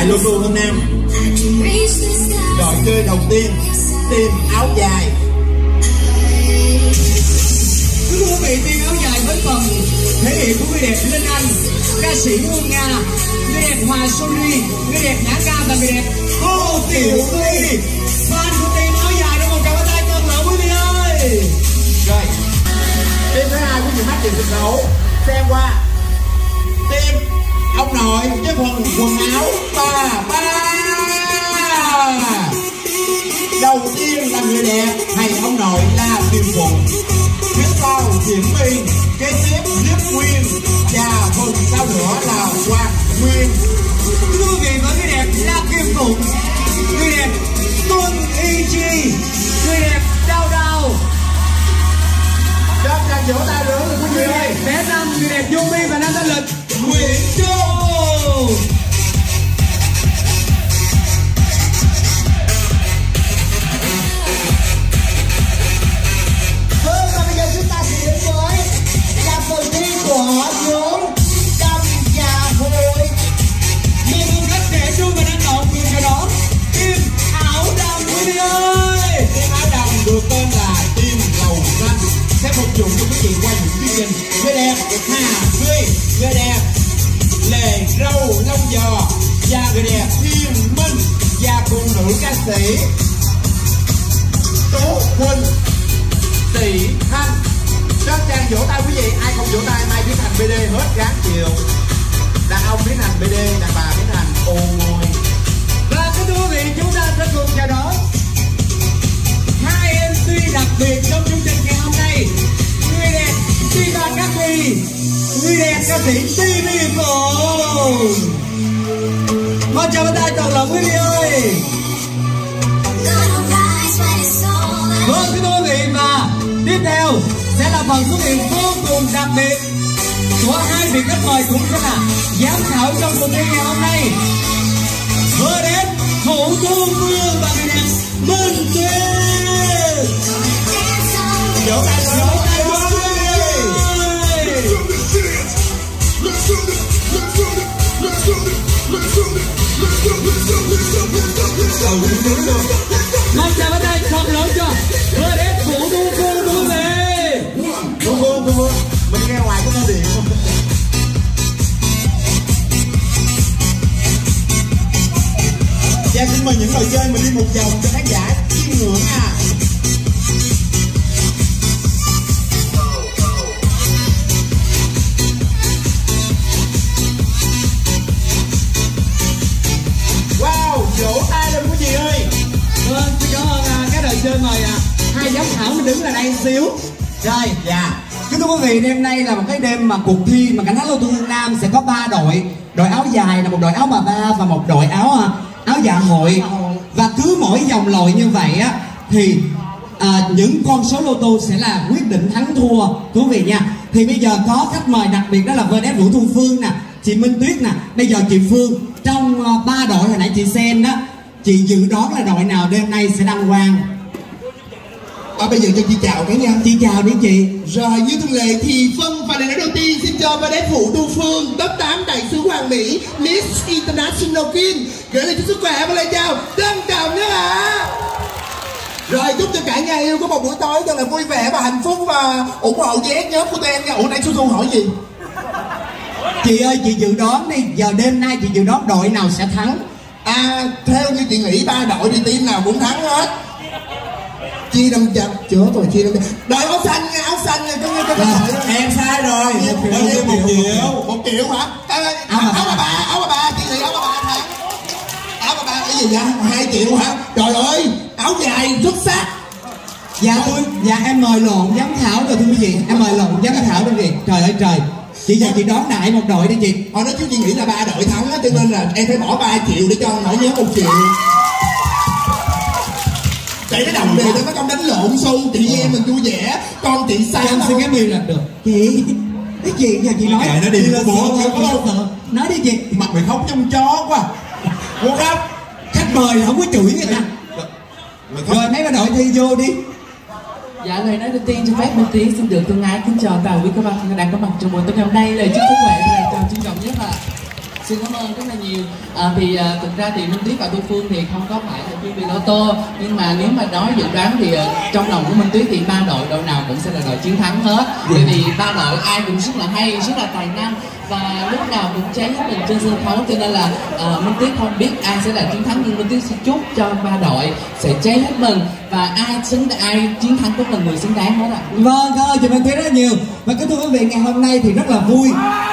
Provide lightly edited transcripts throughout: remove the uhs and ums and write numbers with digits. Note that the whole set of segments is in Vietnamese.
dài Lô Tô Hương Nam. Trò chơi đầu tiên tìm áo dài. Thưa quý vị, tìm áo dài với phần thể hiện của người đẹp Linh Anh, ca sĩ Hương Nga, người đẹp Hòa Sori, người đẹp Nhã Ca và người đẹp Cô Tiểu Vy. Fan của tìm áo dài trong một tràng pháo tay thật lớn quý vị ơi. Rồi, team thứ hai của những mắt tiền sân khấu xem qua team ông nội với phần quần áo ba. Đầu tiên là người đẹp hay ông nội là Kim Phụng, phía sau Diễm My, kế tiếp Liếp Nguyên và phần sau nữa là Hoàng Nguyên. Thưa quý vị, với người đẹp là Kim Phụng, người đẹp Tuân Y Chi, người đẹp Đào Đào. Cho chàng vỗ tay nữa quý vị ơi. Bé Năm, người đẹp Dung My và Nam Thanh Lịch, Nguyễn Châu. Vâng, và bây giờ chúng ta sẽ đến với là phần thi của nhóm Đầm Nhà Hội. Một phong cách trẻ trung và năng động cùng cho đó team áo đầm quý vị ơi. Team áo đầm được tên là team Lầu Xanh, sẽ phục vụ cho quý vị qua những chương trình. Người đẹp Hà Duy, người đẹp Lê Râu Long Giò và người đẹp Thiên Minh và cùng nữ ca sĩ Tú Quỳnh Tỷ Thanh. Cho chàng vỗ tay quý vị, ai không vỗ tay mai biến thành BD hết gán chiều. Đàn ông biến thành BD, đàn bà biến thành ô ngôi. Và kính thưa quý vị, chúng ta sẽ cùng chào đón hai MC đặc biệt trong chương trình ngày hôm nay. Người đẹp Tina Cati, người đẹp ca sĩ TV Phụng. Một chào tay thật lòng quý vị ơi. Vâng kính thưa quý vị, và tiếp theo sẽ là phần xuất hiện vô cùng đặc biệt của hai vị khách mời cũng sẽ là giám khảo trong cuộc thi ngày hôm nay. Vừa đến Thủ Thu Phương và người đẹp Minh Tuyết. Vỗ tay Vỗ tay quá quý vị. Một chào tay thật lớn cho vừa đến Thủ Thu Phương quý vị. Thu Phương, mình nghe ngoài có nghe điện không? Và xin mời những người chơi mình đi một vòng cho khán giả chiêm ngưỡng à. Wow, vỗ tay lên quý vị ơi. Vâng, xin cảm ơn các đội chơi mời hai giám khảo mình đứng là đây xíu. Rồi, Dạ. kính thưa quý vị, đêm nay là một cái đêm mà cuộc thi mà cảnh hát Lô Tô Hương Nam sẽ có 3 đội. Đội áo dài là một đội áo bà ba và một đội áo dạ hội. Và cứ mỗi vòng lội như vậy á thì những con số lô tô sẽ là quyết định thắng thua quý vị nha. Thì bây giờ có khách mời đặc biệt đó là VNF Vũ Thu Phương nè, chị Minh Tuyết nè. Bây giờ chị Phương trong 3 đội hồi nãy chị xem đó, chị dự đoán là đội nào đêm nay sẽ đăng quang? Bây giờ cho chị chào cái nha. Chị chào đi chị. Rồi như thường lệ thì phân và lời nói đầu tiên xin cho VNF Vũ Thu Phương, top 8 đại sứ Hoàng Mỹ, Miss International Queen, gửi lời chúc sức khỏe và lời chào trân trọng nữa ạ. Rồi chúc cho cả nhà yêu có một buổi tối thật là vui vẻ và hạnh phúc và ủng hộ vé nhóm của tụi em nha. Ủa nãy Su hỏi gì? Chị ơi, chị dự đoán đi, giờ đêm nay chị dự đoán đội nào sẽ thắng? Theo như chị nghĩ 3 đội đi team nào cũng thắng hết. Chia đâm chặt chữa rồi chia đâm chặt. Đội áo xanh nha, áo xanh nha, Em sai rồi. Một triệu. 1 triệu hả? Áo bà ba, chị nghĩ áo bà ba thắng. Áo bà ba cái gì vậy? 2 triệu hả? Trời ơi, áo dài xuất sắc. Dạ em mời lộn giám khảo rồi thưa quý vị, em mời lộn giám khảo rồi quý vị. Trời ơi trời, chị giờ chị đoán đại một đội đi chị. Nói chứ chị nghĩ là 3 đội thắng á, cho nên là em phải bỏ 3 triệu để cho nổi nhớ 1 triệu. Để nó đồng đều để nó không đánh lộn xu, chị em mình vui vẻ, con chị sao Em xin cái bill là được. Chị, cái gì giờ chị nói? Kệ nó đi bố chưa có đâu sợ. Nói đi chị. Mặt mày khóc trong chó quá. Muốn khóc. Khách mời là không có chửi người ta. Rồi mấy cái đội thi vô đi. Dạ, lời nói đầu tiên cho phép Minh Tuyết xin được thân ái kính chào toàn quý các bạn đang có mặt trong buổi tối hôm nay. Lời chúc sức khỏe và lời chào trân trọng nhất là Xin cảm ơn rất là nhiều. Thực ra thì Minh Tuyết và Thu Phương thì không có phải là chuyên về ô tô, nhưng mà nếu mà nói dự đoán thì trong lòng của Minh Tuyết thì ba đội nào cũng sẽ là đội chiến thắng hết. Bởi vì ba đội ai cũng rất là hay, rất là tài năng và lúc nào cũng cháy hết mình trên sân khấu, cho nên là Minh Tuyết không biết ai sẽ là chiến thắng, nhưng Minh Tuyết sẽ chúc cho ba đội sẽ cháy hết mình và ai chiến thắng cũng là người xứng đáng hết ạ. Vâng, cảm ơn chị Minh Tuyết rất nhiều. Và kính thưa quý vị, ngày hôm nay thì rất là vui.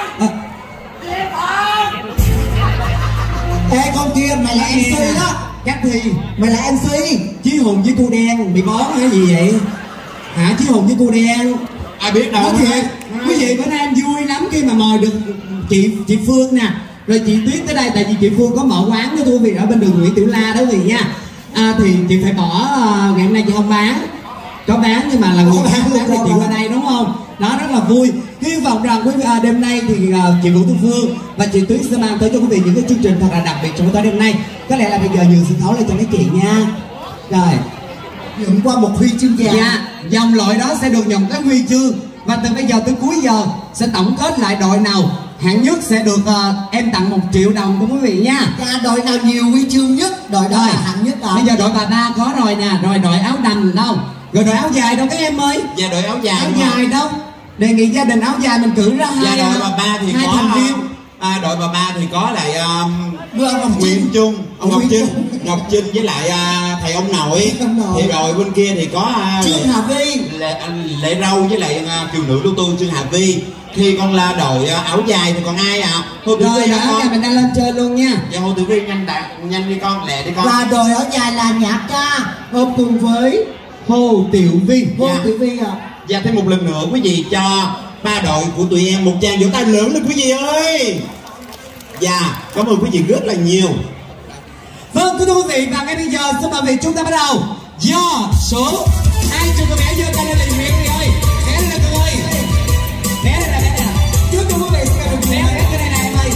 Ê con kia, mày là MC đó. Chắc thì mày là MC. Chí Hùng với cô đen bị bó hay gì vậy hả? Chí Hùng với cô đen ai biết đâu. Quý vị bữa nay em vui lắm khi mà mời được chị Phương nè, rồi chị Tuyết tới đây, tại vì chị Phương có mở quán đó thưa quý vị ở bên đường Nguyễn Tiểu La đó quý vị nha. Thì chị phải bỏ ngày hôm nay chị không bán, có bán nhưng mà là người bán thì chị qua đây đúng không? Đó, rất là vui. Hy vọng rằng quý vị đêm nay thì chị Vũ Thu Phương và chị Tuyết sẽ mang tới cho quý vị những cái chương trình thật là đặc biệt trong tối đêm nay. Có lẽ là bây giờ nhường sân khấu lên cho mấy chị nha. Rồi nhận qua một huy chương vàng. Dạ, dòng loại đó sẽ được nhận cái huy chương và từ bây giờ tới cuối giờ sẽ tổng kết lại đội nào hạng nhất sẽ được em tặng 1 triệu đồng của quý vị nha. Dạ, đội nào nhiều huy chương nhất đội đó là hạng nhất rồi. Bây giờ đội bà ba có rồi nè, rồi đội áo đầm đâu, rồi đội áo dài đâu các em ơi? Dạ đội áo dài. Áo dài đâu? Đề nghị gia đình áo dài mình cử ra hai. Dạ đội bà ba thì hai có thành viên. đội bà ba thì có lại ông Nguyễn Trung, ông Ngọc Trinh với lại thầy ông nội. Thì đội bên kia thì có Trương Hà Vi, Lệ Râu với lại kiều nữ lưu tu Trương Hà Vi. Khi con la đội áo dài thì còn ai ạ? Thôi Tử Vi áo dài mình đang lên chơi luôn nha. Dạ Hồ Tử Vi nhanh đi con, lẹ đi con. Và đội áo dài là Nhạc Ca hợp cùng với Hồ Tiểu Vi. Hồ Tiểu Vi ạ. Dạ thêm một lần nữa quý vị cho ba đội của tụi em một tràng vỗ tay lớn lên quý vị ơi. Dạ cảm ơn quý vị rất là nhiều. Vâng thưa quý vị, và ngay bây giờ xin mời quý vị chúng ta bắt đầu. Do số ai cho cô bé giơ tay lên là quý vị ơi, bé lên cô ơi, bé lên là bé nè. Trước cho quý vị xin mời bé cái này này em ơi.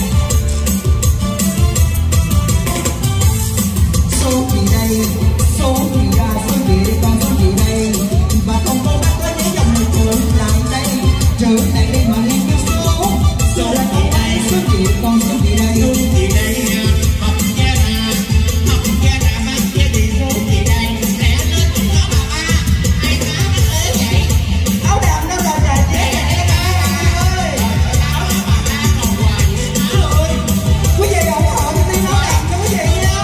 Số gì đây, số gì ra, số gì đây, con số gì đây, và con cô bác có nhớ dòng người trở lại đây mà nghe cái số. Số là con đây, số gì, con số gì đây, số gì đây, học kia nè, bác kia thì số gì đây, lẽ lên cũng có bà ba, ai có cái ế vậy, áo đầm đâu là trời chế vậy ba ơi, áo là bà ba còn hoài rồi, quý vị ủng hộ cho tôi nói đầm cho quý vị nha.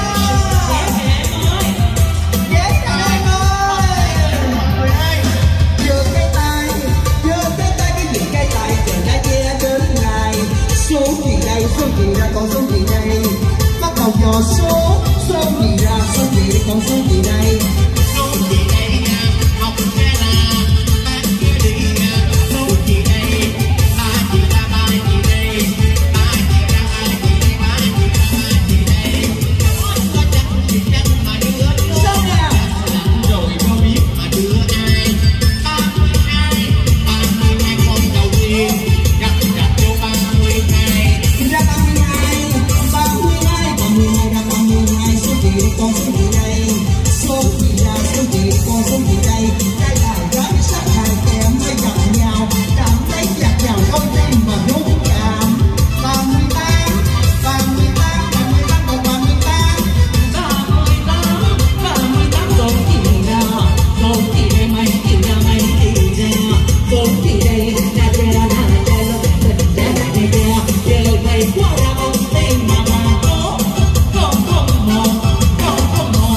Số gì ra con số gì đây, bắt đầu dò số gì ra số gì con số gì đây, số gì đây học nghe là bác kia đi, số gì đây ba gì ra ba gì đây, ba gì ra ba gì đây, ba gì đây, có chắc mà đưa số nè rồi có biết mà đưa ai, 32 con đầu tiên gặp vô 32 ra 32 còn 12 ra 32 số gì con số gì đây, số gì ra số gì con số gì đây, đây là gắn sát hàng kèm mới gặp nhau, cảm thấy chặt vào con tim mà rung cảm. 38 còn 38 số gì đây mày gì ra số gì đây đều thầy qua ra ông tên mà có con số một con số một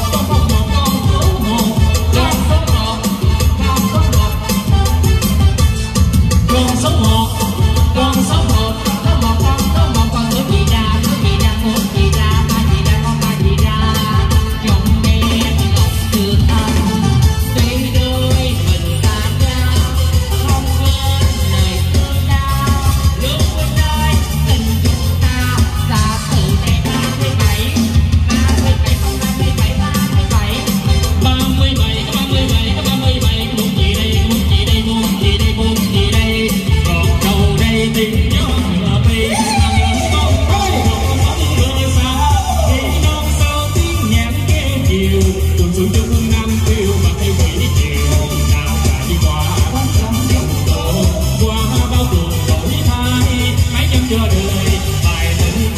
con số gì ra số gì ra ba gì ra chồng em ngọc từ anh tuy đôi mình ta ra không quên lời thương đau luôn quên nơi tình chúng ta xa từ ngày 37 muốn gì đây còn đâu đây tình nhớ ngựa bi mưa xa đi non sâu tiếng nhạc kêu chiều tuần xuân cho hương năm kêu mà thay quỷ chiều nào cả đi qua tháng trăm dòng tổ qua bao cuộc đổi thay hãy chăm cho đời bài tình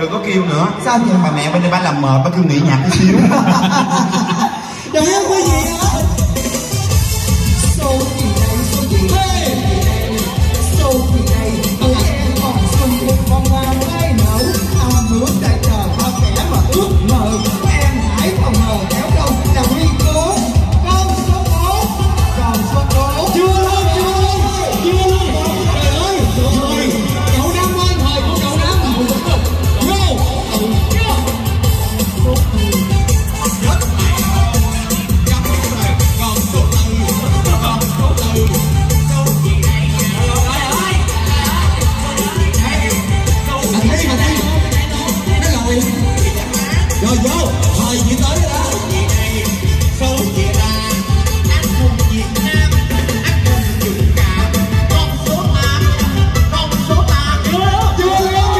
đừng có kêu nữa. Sao vậy? Bà mẹ bên đây bà làm mệt, bà kêu nghỉ nhạc chút xíu. Đừng có gì đó. Số kỳ này, số kỳ này, số kỳ này, tụi em còn xuân cùng con hoa mới nở. Ao nước đại chờ hoa kẻ mà ước mơ, em hãy không ngờ kéo đâu là huy cố. Con số 4, còn số 4. Chưa luôn. Trời ơi, rồi. Cậu Năm ơi, thời của cậu Năm. Go. Rồi vô, thời chỉ tới đó. Số chị ra, anh hùng Việt Nam, anh hùng dũng cảm. Con số 8, con số 8. Chưa luôn.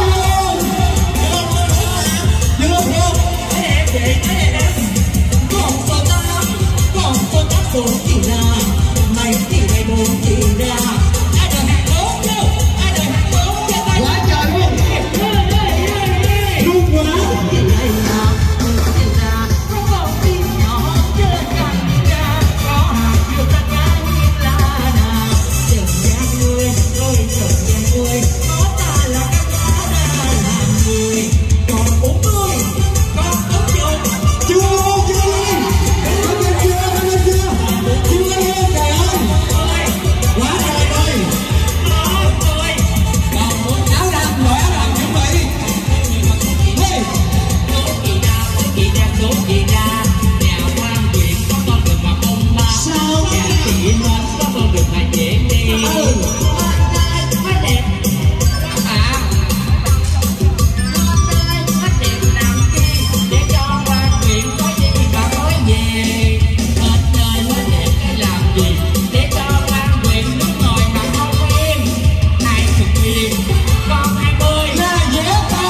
Con số 8 số chị ra, mày chị này bốn chị ra. Ai đời hàng bốn chứ, ai đời hàng bốn cho tay. Quá trời luôn. Luôn quá. Chị này là chị ra, có con tim nhỏ chưa cành ra, có hạt chưa cắt ngang như lá đà. Chừng gian người, ơi chừng gian người, có ta là các lá đà làm người. Còn 40, còn 40. Chưa luôn. Cảm ơn chưa. Chưa luôn, trời ơi. Quá trời ơi. Áo đầm chuẩn bị. Hey. Chị đẹp số chị ra, nhà quan chuyện có con đường mà bông ba. Sao? Nhà chị lên có con đường mà dễ đi. Quá đẹp. À. Quá đẹp làm chi để cho quan chuyện có gì mà nói về. Hết nơi quá đẹp cái làm gì để cho quan chuyện đứng ngồi mà không yên. 20 yên, con 20. Là dễ ta.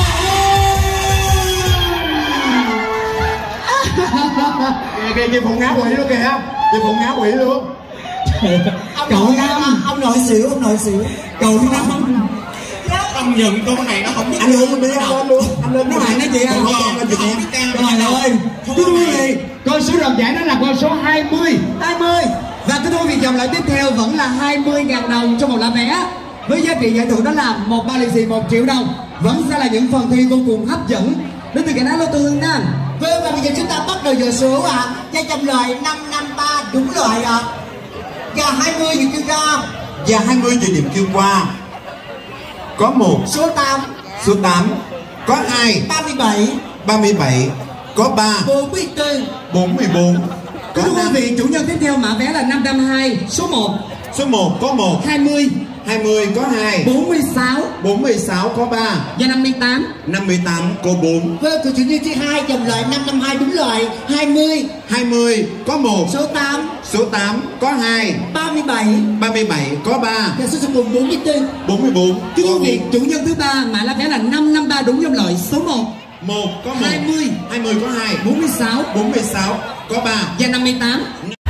Kìa phụ ngáo quỷ luôn kìa. Kìa phụ ngáo quỷ luôn. Cậu Năm. Ông nội xỉu. Cậu Năm. Ông nhận con này nó không biết. Anh lên đi, anh lên. Nó lại nói gì không? Trời ơi. Thưa quý vị, con số đoạt giải đó là con số 20. Và thưa quý vị, dòng lại tiếp theo vẫn là 20.000 đồng cho một lá vé. Với giá trị giải thưởng đó là một bao lì xì 1 triệu đồng. Vẫn sẽ là những phần thi vô cùng hấp dẫn đến từ cái ná lô tô Hương Nam. Vâng, và bây giờ chúng ta bắt đầu giờ số ạ. Gia châm lời 553 đúng loại ạ. Và 20 gì chưa ra. Và 20 địa điểm kêu qua. Có 1, Số 8, số 8. Có 2, 37, 37. Có 3, 44. 44. Có Thưa quý 5. vị, chủ nhân tiếp theo mã vé là 502, số 1, Số 1 có 1, 20, 20 có 2, 46 46 có 3, và 58. 58 có 4. Vâng, của chủ nhân thứ hai dòng loại 552 đúng loại. 20, 20 có 1, số 8, số 8 có 2, 37 37 có 3, và số cùng 44. 44 Thưa có quý vị, chủ nhân thứ ba mã lá vé là 553 đúng dòng loại, số 1, 1 có 1, 20, 20 có 2, 46 46 có 3. và 58.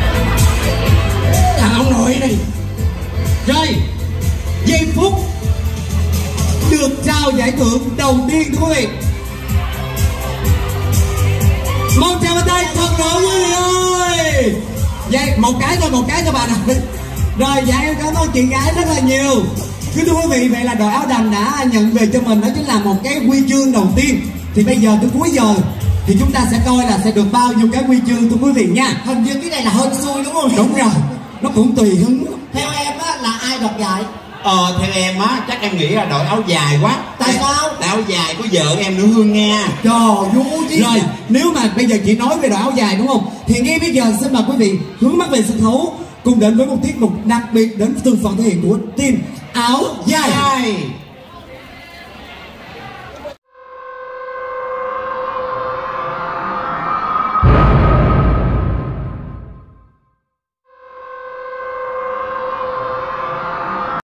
Thằng ông nội này. Rồi, giây phút được trao giải thưởng đầu tiên thưa quý vị. Một tràng bàn tay thật nổi quý vị ơi. Vậy một cái cho bà này. Rồi dạ em cảm ơn chị gái rất là nhiều. Thưa quý vị, vậy là đội áo đầm đã nhận về cho mình đó chính là một cái huy chương đầu tiên. Thì bây giờ tới cuối giờ thì chúng ta sẽ coi là sẽ được bao nhiêu cái huy chương thưa quý vị nha. Hình như cái này là hên xui đúng không? Đúng rồi, nó cũng tùy hứng. Theo em á là ai đoạt giải? Theo em á, chắc em nghĩ là đội áo dài quá. Tại sao? Đội áo dài của vợ em nữa Hương Nga. Trời vô chứ. Rồi, nếu mà bây giờ chị nói về đội áo dài đúng không? Thì ngay bây giờ xin mời quý vị hướng mắt về sân khấu cùng đến với một tiết mục đặc biệt đến từng phần thể hiện của team áo dài.